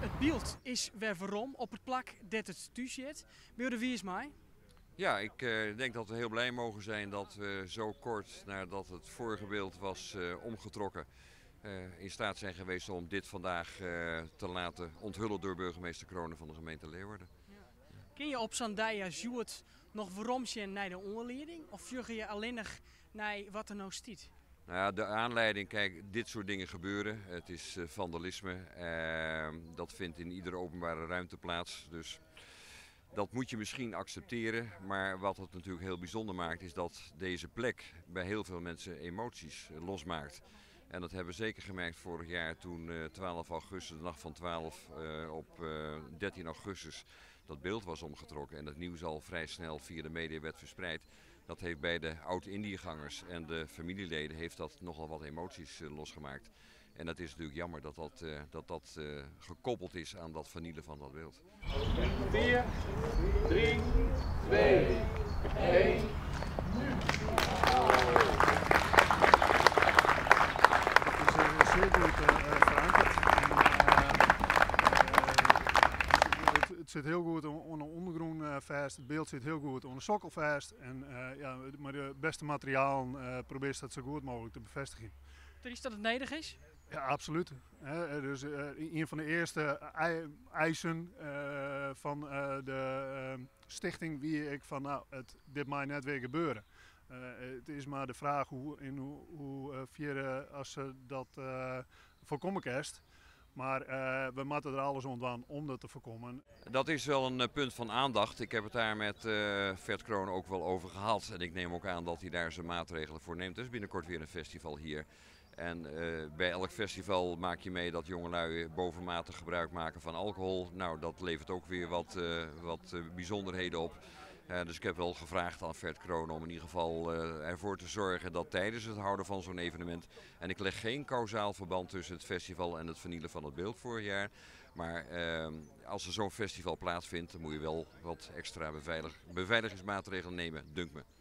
Het beeld is weer waarom op het plak dat het thuis zit. Ben je wie is mij? Ja, ik denk dat we heel blij mogen zijn dat we zo kort nadat het vorige beeld was omgetrokken in staat zijn geweest om dit vandaag te laten onthullen door burgemeester Kronen van de gemeente Leeuwarden. Kun je op zo'n dag Sjoerd nog waarom je naar de onderleiding? Of vlug je alleen nog naar wat er nou stiet? Nou ja, de aanleiding, kijk, dit soort dingen gebeuren. Het is vandalisme. Dat vindt in iedere openbare ruimte plaats. Dus dat moet je misschien accepteren. Maar wat het natuurlijk heel bijzonder maakt, is dat deze plek bij heel veel mensen emoties losmaakt. En dat hebben we zeker gemerkt vorig jaar toen 12 augustus, de nacht van 12 op 13 augustus, dat beeld was omgetrokken. En het nieuws al vrij snel via de media werd verspreid. Dat heeft bij de oud-Indiëgangers en de familieleden heeft dat nogal wat emoties losgemaakt. En dat is natuurlijk jammer dat gekoppeld is aan dat vernielen van dat beeld. 4, 3, 2, 1. Het is zeer goed verankerd. Het zit heel goed onder ondergrond vast, het beeld zit heel goed onder sokkel vast. En maar de beste materialen probeert dat zo goed mogelijk te bevestigen. Er is dat het nodig is? Ja, absoluut. Dus een van de eerste eisen van de stichting wie ik van nou, dit mag net weer gebeuren. Het is maar de vraag hoe ver als ze dat voorkomen kerst. Maar we moeten er alles aan om dat te voorkomen. Dat is wel een punt van aandacht. Ik heb het daar met Vert Kroon ook wel over gehad. En ik neem ook aan dat hij daar zijn maatregelen voor neemt. Er is binnenkort weer een festival hier. En bij elk festival maak je mee dat jongelui bovenmatig gebruik maken van alcohol. Nou, dat levert ook weer wat bijzonderheden op. Dus ik heb wel gevraagd aan Vert Kroon om in ieder geval ervoor te zorgen dat tijdens het houden van zo'n evenement... En ik leg geen kausaal verband tussen het festival en het vernielen van het beeld vorig jaar. Maar als er zo'n festival plaatsvindt, dan moet je wel wat extra beveiligingsmaatregelen nemen, dunkt me.